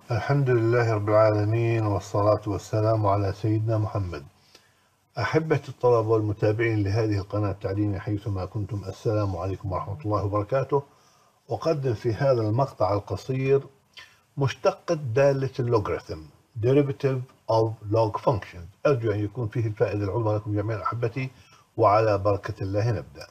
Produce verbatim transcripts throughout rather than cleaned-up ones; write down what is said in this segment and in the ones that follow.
الحمد لله رب العالمين، والصلاة والسلام على سيدنا محمد. أحبة الطلبة والمتابعين لهذه القناة التعليمية حيثما كنتم، السلام عليكم ورحمة الله وبركاته. أقدم في هذا المقطع القصير مشتقة دالة اللوغاريتم derivative of log functions. أرجو أن يكون فيه الفائدة العظمى لكم جميعا أحبتي، وعلى بركة الله نبدأ.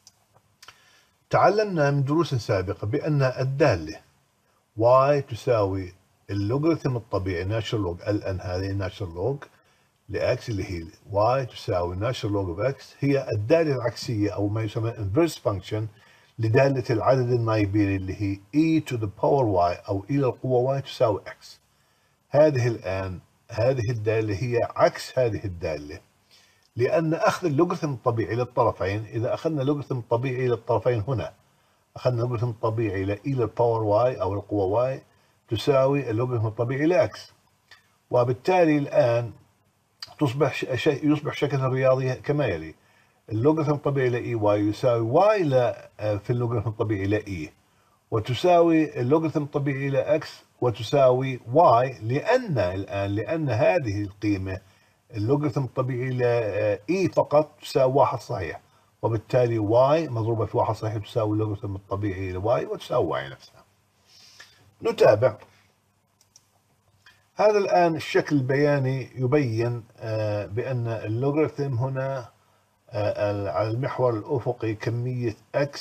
تعلمنا من دروس سابقة بأن الدالة y تساوي اللوغاريتم الطبيعي ناتشرال لوج الان هذه ناتشرال لوج لاكس اللي هي y تساوي ناتشرال لوج اوف اكس، هي الداله العكسيه او ما يسمى انفرس فانكشن لداله العدد النايبيري اللي هي e to the power y او e للقوه y تساوي x. هذه الان هذه الداله هي عكس هذه الداله، لان اخذ اللوغاريتم الطبيعي للطرفين، اذا اخذنا اللوغاريتم الطبيعي للطرفين هنا اخذنا اللوغاريتم الطبيعي ل e للباور y او القوه y تساوي اللوغاريتم الطبيعي لاكس، وبالتالي الآن تصبح شيء يصبح شكل الرياضي كما يلي: اللوغاريتم الطبيعي ل اي واي يساوي واي ل في اللوغاريتم الطبيعي ل اي، وتساوي اللوغاريتم الطبيعي ل اكس وتساوي واي، لأن الآن لأن هذه القيمة اللوغاريتم الطبيعي ل اي فقط تساوي واحد صحيح، وبالتالي واي مضروبة في واحد صحيح تساوي اللوغاريتم الطبيعي لواي وتساوي واي نفسها. نتابع. هذا الآن الشكل البياني يبين بأن اللوغاريتم هنا على المحور الأفقي كمية x،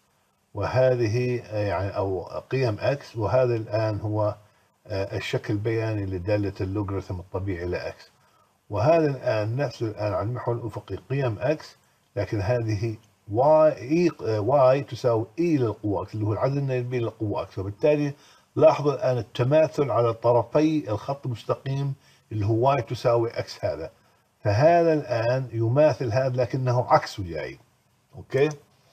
وهذه يعني أو قيم x، وهذا الآن هو الشكل البياني لدالة اللوغاريتم الطبيعي ل x، وهذا الآن نفس الآن على المحور الأفقي قيم x، لكن هذه y, y تساوي e للقوة x اللي هو العدد النسبي للقوة x، وبالتالي لاحظوا الآن التماثل على طرفي الخط المستقيم اللي هو y تساوي x هذا، فهذا الآن يماثل هذا لكنه عكسه جاي. أوكي.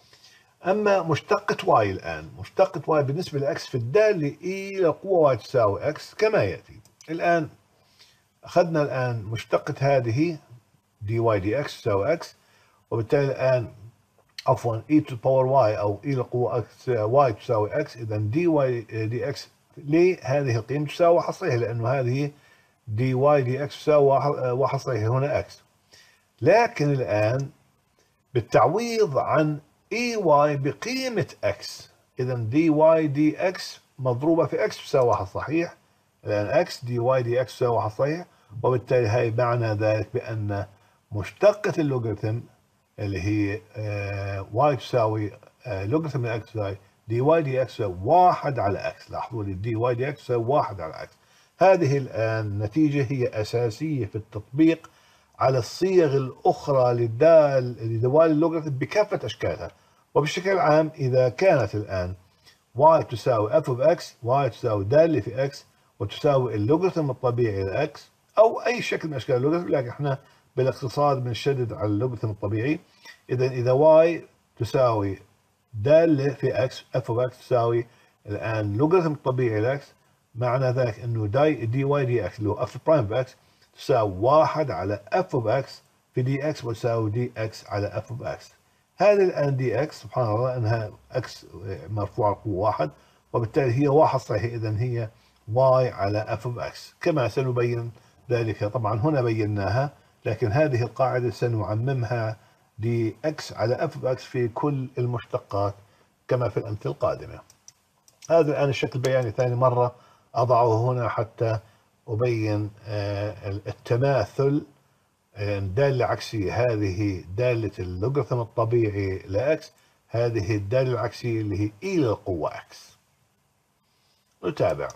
أما مشتقة y الآن، مشتقة y بالنسبة ل x في الدالة e للقوة y تساوي x كما يأتي. الآن أخذنا الآن مشتقة هذه dy dx تساوي x، وبالتالي الآن عفوا e to the power y أو e للقوة x y تساوي x، إذا dy dx لهذه القيمة تساوي واحد صحيح، لأنه هذه dy dx تساوي واحد صحيح هنا x. لكن الآن بالتعويض عن ey بقيمة x، إذا dy dx مضروبة في x تساوي واحد صحيح، الآن x dy dx تساوي واحد صحيح، وبالتالي هاي معنى ذلك بأن مشتقة اللوغاريتم اللي هي y تساوي لوغاريتم من x تساوي dy dx تساوي واحد على x. لاحظوا لي dy dx تساوي واحد على x. هذه الآن النتيجة هي أساسية في التطبيق على الصيغ الأخرى للدال لدوال اللوغاريتم بكافة أشكالها. وبشكل عام إذا كانت الآن y تساوي f of x، y تساوي دالة في x وتساوي اللوغاريتم الطبيعي ل x أو أي شكل من أشكال اللوغاريتم، لكن احنا بالاقتصاد بنشدد على اللوغاريتم الطبيعي. إذا إذا y تساوي دالة في x f of x تساوي الآن لوغاريتم الطبيعي ل x، معنى ذلك إنه داي دي واي دي x اللي هو f برايم في x تساوي واحد على f of x في دي x وتساوي دي x على f of x. هذه الآن دي x سبحان الله أنها x مرفوعة القوة واحد، وبالتالي هي واحد صحيح، إذا هي y على f of x كما سنبين ذلك. طبعا هنا بيناها، لكن هذه القاعدة سنعممها دي x على f of x في كل المشتقات كما في الأمثلة القادمة. هذا الآن الشكل البياني ثاني مرة أضعه هنا حتى أبين التماثل. دالة عكسية، هذه دالة اللوغاريتم الطبيعي لإكس، هذه الدالة العكسية اللي هي إي للقوة إكس. نتابع.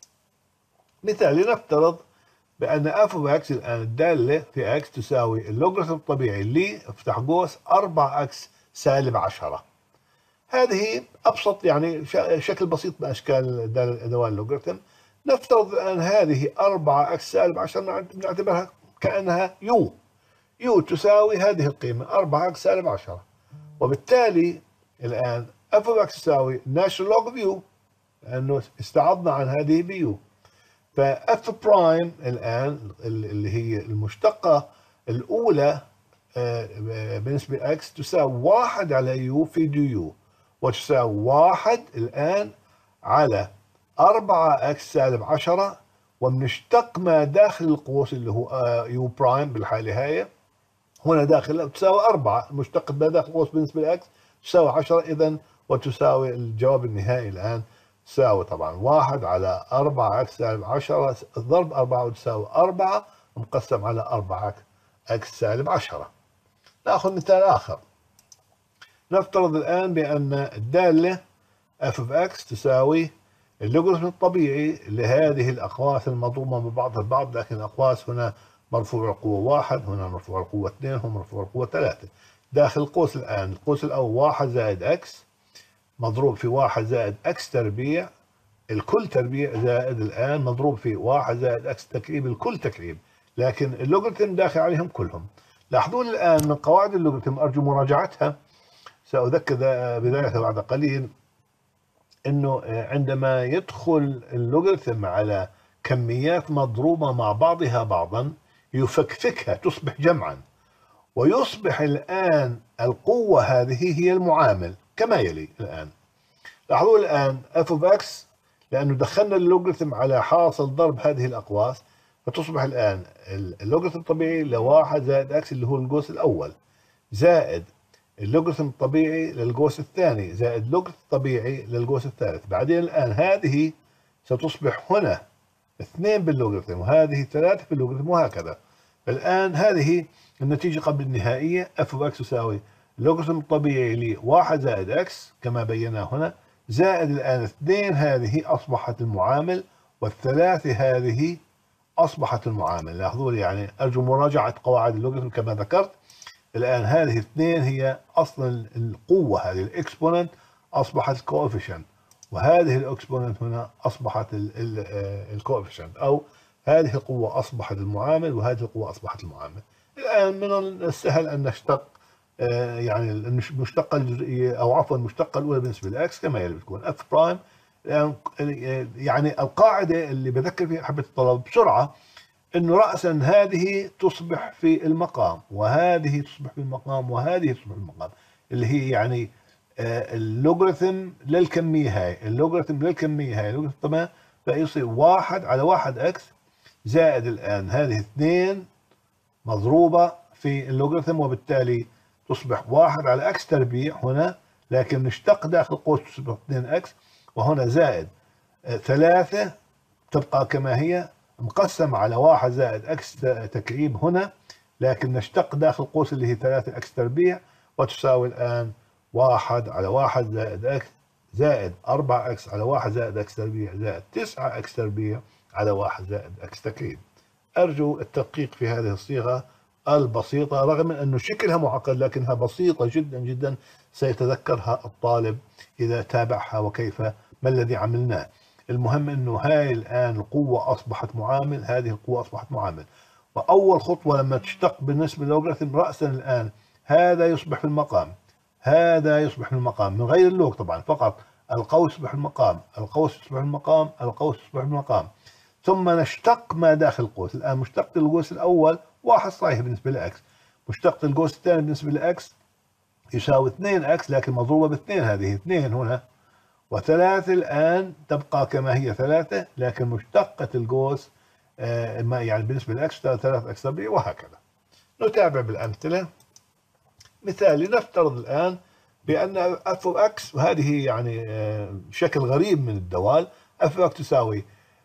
مثال: لنفترض بأن f of x الآن الدالة في x تساوي اللوغاريتم الطبيعي ل افتح قوس أربعة x سالب عشرة. هذه أبسط يعني شكل بسيط من أشكال دوال اللوغاريتم. نفترض الآن هذه أربعة x سالب عشرة نعتبرها كأنها u، u تساوي هذه القيمة أربعة x سالب عشرة، وبالتالي الآن f of x تساوي natural log of u لأنه استعضنا عن هذه ب u، ف f برايم الآن اللي هي المشتقة الأولى بالنسبة ل x تساوي واحد على u في دي u، وتساوي واحد الآن على أربعة إكس سالب عشرة، وبنشتق ما داخل القوس اللي هو يو برايم بالحالة هاي هنا داخل تساوي أربعة، المشتق ما داخل القوس بالنسبة لإكس تساوي عشرة، إذا وتساوي الجواب النهائي الآن تساوي طبعا واحد على أربعة إكس سالب عشرة ضرب أربعة وتساوي أربعة مقسم على أربعة إكس سالب عشرة. نأخذ مثال آخر. نفترض الآن بأن الدالة f of x تساوي اللوغاريتم الطبيعي لهذه الأقواس المضروبة ببعضها البعض، لكن الأقواس هنا مرفوع القوة واحد، هنا مرفوع القوة اثنين، هنا مرفوع القوة ثلاثة. داخل القوس الآن القوس الأول واحد زائد x مضروب في واحد زائد x تربيع الكل تربيع زائد الآن مضروب في واحد زائد x تكعيب الكل تكعيب، لكن اللوغاريتم داخل عليهم كلهم. لاحظون الآن من قواعد اللوغاريتم أرجو مراجعتها، سأذكر بذلك بعد قليل، انه عندما يدخل اللوغاريتم على كميات مضروبة مع بعضها بعضا يفكفكها تصبح جمعا، ويصبح الآن القوة هذه هي المعامل كما يلي. الآن لاحظوا الآن f of x لأنه دخلنا اللوغاريتم على حاصل ضرب هذه الأقواس، فتصبح الآن اللوغاريتم الطبيعي لواحد زائد x اللي هو القوس الأول زائد اللوغاريتم الطبيعي للقوس الثاني زائد اللوغاريتم الطبيعي للقوس الثالث. بعدين الآن هذه ستصبح هنا اثنين باللوغاريتم وهذه ثلاثة باللوغاريتم وهكذا. الآن هذه النتيجة قبل النهائية f of x تساوي اللوغاريتم الطبيعي لواحد زائد x كما بينا هنا زائد الآن اثنين هذه أصبحت المعامل والثلاثة هذه أصبحت المعامل. لاحظوا يعني أرجو مراجعة قواعد اللوغاريتم كما ذكرت. الآن هذه اثنين هي أصلا القوة، هذه الإكسبوننت أصبحت الكوفيشنت، وهذه الإكسبوننت هنا أصبحت الكوفيشنت، أو هذه القوة أصبحت المعامل وهذه القوة أصبحت المعامل. الآن من السهل أن نشتق يعني المشتقة الجزئية أو عفوا المشتقة الأولى بالنسبة لإكس كما يلي بتكون اف برايم. يعني القاعدة اللي بذكر فيها أحبة الطلبة بسرعة انه رأسا هذه تصبح في المقام وهذه تصبح في المقام وهذه تصبح في المقام، اللي هي يعني اللوغاريتم للكمية هاي اللوغاريتم للكمية هاي اللوغاريتم تمام، فيصير واحد على واحد اكس زائد الآن هذه اثنين مضروبة في اللوغاريتم، وبالتالي تصبح واحد على اكس تربيع هنا، لكن نشتق داخل قوس تصبح اثنين اكس، وهنا زائد ثلاثة تبقى كما هي مقسم على واحد زائد اكس تكعيب هنا، لكن نشتق داخل قوس اللي هي ثلاثة اكس تربيع، وتساوي الآن واحد على واحد زائد اكس زائد أربعة اكس على واحد زائد اكس تربيع زائد تسعة اكس تربيع على واحد زائد اكس تكعيب. أرجو التدقيق في هذه الصيغة البسيطة رغم من أنه شكلها معقد، لكنها بسيطة جدا جدا سيتذكرها الطالب إذا تابعها وكيف ما الذي عملناه. المهم انه هاي الان القوة اصبحت معامل، هذه القوة اصبحت معامل، واول خطوة لما تشتق بالنسبة للوغاريتم رأسا الان هذا يصبح في المقام، هذا يصبح في المقام من غير اللوغ طبعا، فقط القوس يصبح المقام، القوس يصبح المقام، القوس يصبح المقام، ثم نشتق ما داخل القوس. الان مشتقة القوس الاول واحد صحيح بالنسبة لاكس، مشتقة القوس الثاني بالنسبة لاكس يساوي اثنين اكس لكن مضروبة باثنين، هذه اثنين هنا، وثلاثة الآن تبقى كما هي ثلاثة، لكن مشتقة القوس آه ما يعني بالنسبة للأكس ثلاثة أكس تربيع وهكذا. نتابع بالأمثلة. مثال لنفترض الآن بأن f of x، وهذه يعني آه شكل غريب من الدوال، f of x تساوي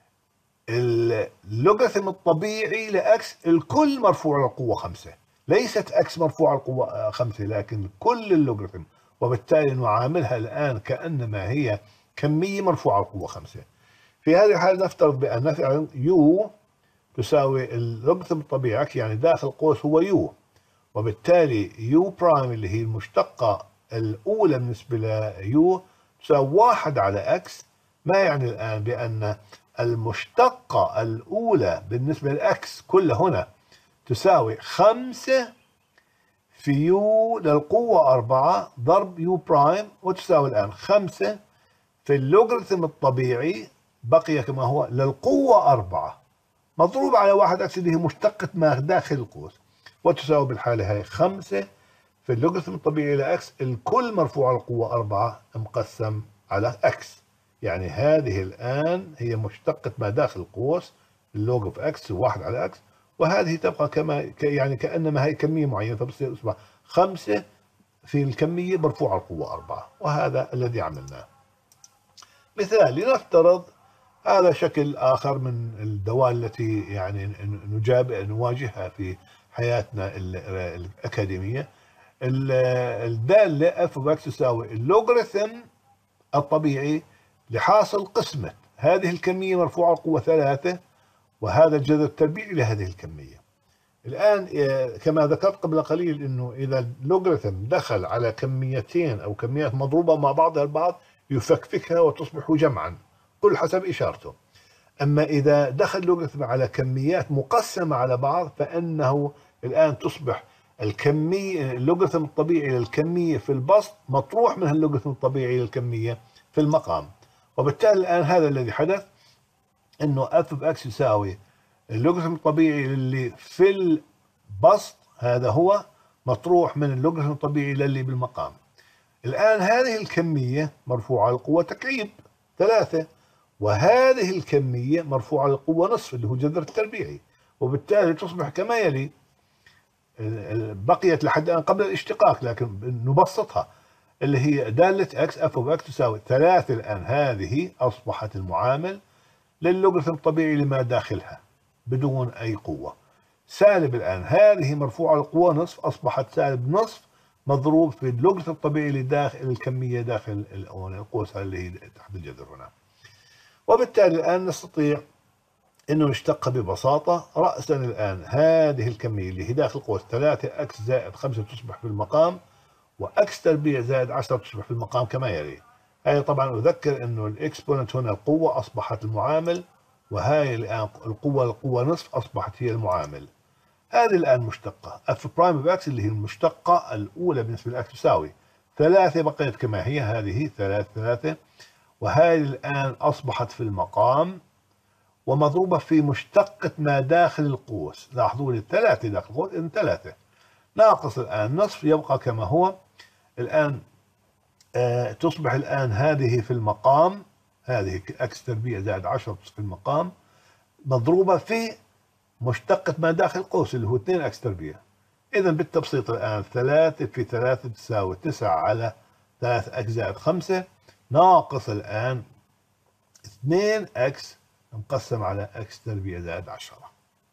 اللوغاريتم الطبيعي لأكس الكل مرفوع للقوة خمسة، ليست x مرفوع للقوة خمسة لكن كل اللوغاريتم، وبالتالي نعاملها الآن كأنما هي كمية مرفوعة القوة خمسة. في هذه الحالة نفترض بأن فعلا u تساوي اللوغاريتم الطبيعي يعني داخل قوس هو u، وبالتالي u برايم اللي هي المشتقة الأولى بالنسبة ل u تساوي واحد على x، ما يعني الآن بأن المشتقة الأولى بالنسبة لx كلها هنا تساوي خمسة في يو للقوة أربعة ضرب يو برايم، وتساوي الآن خمسة في اللوغاريتم الطبيعي بقي كما هو للقوة أربعة مضروب على واحد أكس اللي هي مشتقة ما داخل القوس، وتساوي بالحالة هاي خمسة في اللوغاريتم الطبيعي لأكس الكل مرفوع على القوة أربعة مقسم على أكس. يعني هذه الآن هي مشتقة ما داخل القوس، اللوج اوف اكس واحد على اكس، وهذه تبقى كما يعني كأنما هي كمية معينة، فبصير اصبح خمسة في الكمية مرفوعة القوة أربعة، وهذا الذي عملناه. مثال لنفترض هذا شكل آخر من الدوال التي يعني نجاب نواجهها في حياتنا الأكاديمية. الدالة اف اوف اكس تساوي اللوغاريتم الطبيعي لحاصل قسمة هذه الكمية مرفوعة القوة ثلاثة وهذا الجذر التربيعي لهذه الكمية. الآن كما ذكرت قبل قليل أنه إذا اللوغاريتم دخل على كميتين أو كميات مضروبة مع بعضها البعض يفكفكها وتصبح جمعا كل حسب إشارته. أما إذا دخل اللوغاريتم على كميات مقسمة على بعض فإنه الآن تصبح الكمية اللوغاريتم الطبيعي للكمية في البسط مطروح من اللوغاريتم الطبيعي للكمية في المقام. وبالتالي الآن هذا الذي حدث أنه اف اوف اكس يساوي اللوغاريتم الطبيعي اللي في البسط هذا هو مطروح من اللوغاريتم الطبيعي للي بالمقام. الآن هذه الكمية مرفوعة القوة تكعيب ثلاثة وهذه الكمية مرفوعة القوة نصف اللي هو جذر التربيعي، وبالتالي تصبح كما يلي. بقيت لحد الآن قبل الاشتقاق لكن نبسطها اللي هي دالة اكس اف اوف اكس تساوي ثلاثة. الآن هذه أصبحت المعامل للوغاريتم الطبيعي لما داخلها بدون أي قوة. سالب الآن هذه مرفوعة القوة نصف أصبحت سالب نصف مضروب في اللوغاريتم الطبيعي لداخل الكمية داخل القوس اللي هي تحت الجذر هنا. وبالتالي الآن نستطيع أنه نشتقها ببساطة. رأسا الآن هذه الكمية اللي هي داخل القوس ثلاثة اكس زائد خمسة تصبح في المقام واكس تربيع زائد عشرة تصبح في المقام كما يلي. هاي طبعا أذكر أنه الإكسبوننت هنا القوة أصبحت المعامل وهاي الآن القوة القوة نصف أصبحت هي المعامل. هذه الآن مشتقة اف برايم اوف اكس اللي هي المشتقة الأولى بالنسبة للاكس تساوي ثلاثة بقيت كما هي هذه ثلاثة ثلاثة وهذه الآن أصبحت في المقام ومضروبة في مشتقة ما داخل القوس. لاحظوا لي الثلاثة داخل القوس إذن ثلاثة ناقص الآن نصف يبقى كما هو. الآن آه تصبح الآن هذه في المقام هذه اكس تربيع زائد عشرة في المقام مضروبة في مشتقة ما داخل القوس اللي هو اثنين اكس تربيع. إذا بالتبسيط الآن ثلاثة في ثلاثة تساوي تسعة على ثلاثة اكس زائد خمسة ناقص الآن اثنين اكس مقسم على اكس تربيع زائد عشرة.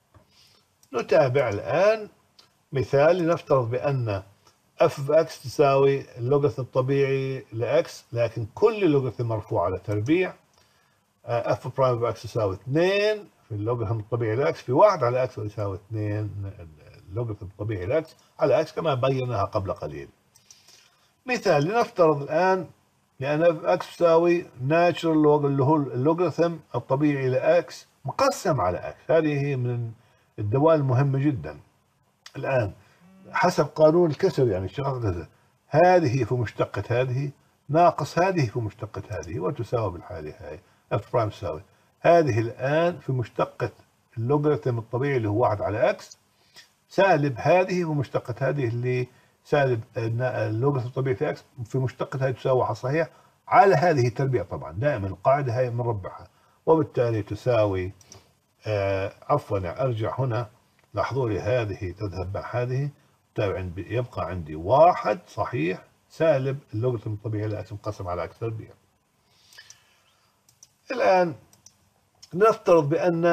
نتابع الآن مثال لنفترض بأن اف اوف اكس تساوي اللوغاريتم الطبيعي لاكس لكن كل اللوغاريتم مرفوع على تربيع. اف برايم اوف اكس تساوي اثنين في اللوغاريتم الطبيعي لاكس في واحد على اكس ويساوي اثنين اللوغاريتم الطبيعي لاكس على اكس كما بيناها قبل قليل. مثال لنفترض الآن لأن اف اكس تساوي ناتشرال لوغ اللي هو اللوغاريتم الطبيعي لاكس مقسم على اكس. هذه هي من الدوال المهمة جدا. الآن حسب قانون الكسر يعني الشغل هذه في مشتقة هذه ناقص هذه في مشتقة هذه وتساوي بالحالة هاي اف برايم تساوي هذه الآن في مشتقة اللوغاريتم الطبيعي اللي هو واحد على اكس سالب هذه في مشتقة هذه اللي سالب اللوغاريتم الطبيعي في اكس في مشتقة هذه تساوي واحد صحيح على هذه التربيع. طبعا دائما القاعدة هاي بنربحها وبالتالي تساوي آه عفوا ارجع هنا. لاحظوا لي هذه تذهب مع هذه يبقى عندي واحد صحيح سالب اللوغاريتم الطبيعي لاكس مقسم على اكس تربيع. الآن نفترض بأن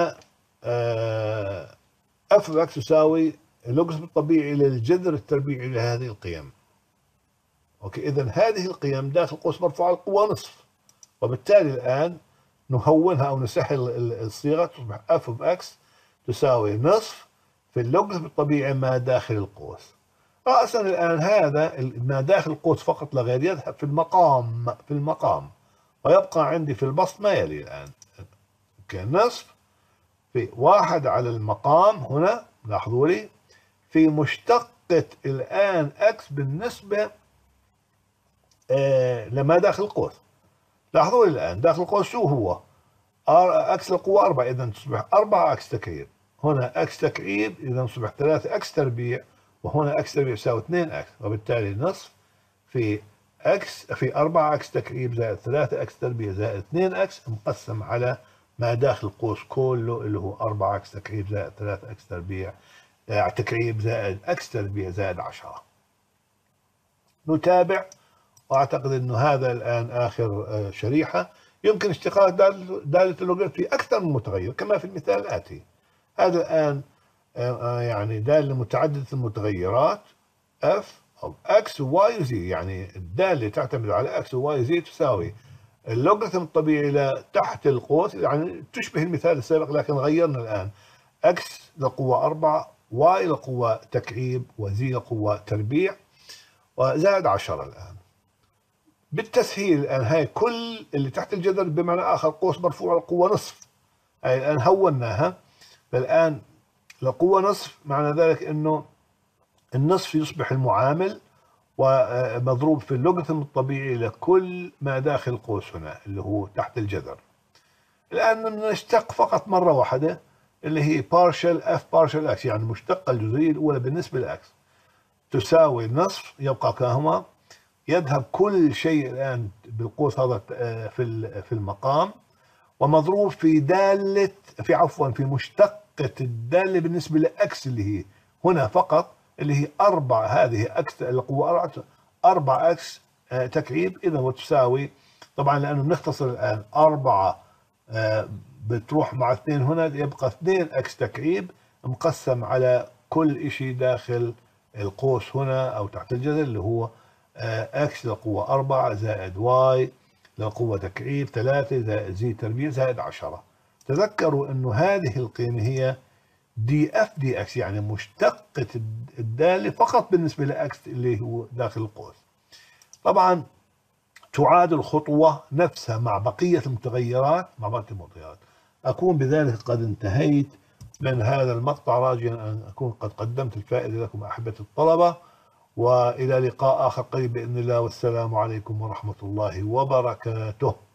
اف اوف اكس تساوي اللوغاريتم الطبيعي للجذر التربيعي لهذه القيم. اوكي اذا هذه القيم داخل قوس مرفوعة القوة نصف وبالتالي الآن نهونها او نسهل الصيغة تصبح اف اوف اكس تساوي نصف في اللوغاريتم الطبيعي ما داخل القوس. رأسا الآن هذا ما داخل القوس فقط لا غير يذهب في المقام في المقام ويبقى عندي في البسط ما يلي الآن كنصف في واحد على المقام هنا. لاحظوا لي في مشتقة الآن اكس بالنسبة آه لما داخل القوس. لاحظوا لي الآن داخل القوس شو هو اكس للقوة أربعة إذا تصبح أربعة اكس تكعيب هنا اكس تكعيب إذا تصبح ثلاثة اكس تربيع وهنا اكس تربيع يساوي اثنين اكس وبالتالي نصف في اكس في أربعة اكس تكعيب زائد ثلاثة اكس تربيع زائد اثنين اكس مقسم على ما داخل القوس كله اللي هو أربعة اكس تكعيب زائد ثلاثة اكس تربيع تكعيب زائد اكس تربيع زائد عشرة. نتابع، واعتقد انه هذا الان اخر شريحة. يمكن اشتقاق دالة اللوغاريتم في اكثر من متغير كما في المثال الاتي. هذا الان يعني دالة متعددة المتغيرات f أو x و y و z، يعني الدالة تعتمد على x و y و z تساوي اللوغاريتم الطبيعي لتحت القوس، يعني تشبه المثال السابق لكن غيرنا الآن x للقوة أربعة، y للقوة تكعيب، و z للقوة تربيع، وزائد عشرة. الآن بالتسهيل الآن هاي كل اللي تحت الجذر بمعنى آخر قوس مرفوع للقوة نصف، هاي الآن هوناها. فالآن لقوة نصف معنى ذلك أنه النصف يصبح المعامل ومضروب في اللوغاريتم الطبيعي لكل ما داخل القوس هنا اللي هو تحت الجذر. الآن نشتق فقط مرة واحدة اللي هي partial f partial x، يعني المشتقة الجزئية الأولى بالنسبة لإكس تساوي نصف، يبقى كهما يذهب كل شيء الآن بالقوس هذا في في المقام، ومضروب في دالة في عفوا في مشتقة الدالة بالنسبة لإكس اللي هي هنا فقط اللي هي أربعة، هذه أكس القوة أربعة أربعة أكس تكعيب، إذا وتساوي طبعا لأنه بنختصر الآن أربعة بتروح مع اثنين هنا يبقى اثنين أكس تكعيب مقسم على كل شيء داخل القوس هنا أو تحت الجذر اللي هو أكس للقوة أربعة زائد واي للقوة تكعيب ثلاثة زائد زي تربيع زائد عشرة. تذكروا أنه هذه القيمة هي دي اف دي اكس، يعني مشتقة الدالة فقط بالنسبة لاكس اللي هو داخل القوس. طبعا تعاد الخطوة نفسها مع بقية المتغيرات مع بقية المتغيرات. أكون بذلك قد انتهيت من هذا المقطع، راجيا أن أكون قد قدمت الفائدة لكم أحبة الطلبة، وإلى لقاء آخر قريب بإذن الله، والسلام عليكم ورحمة الله وبركاته.